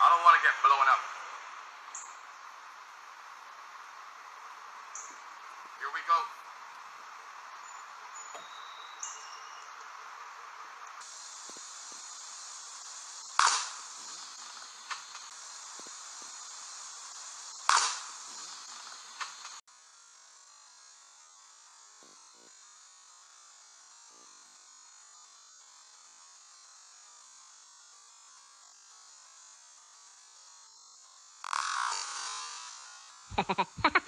I don't want to get blown up. Here we go. Ha ha ha.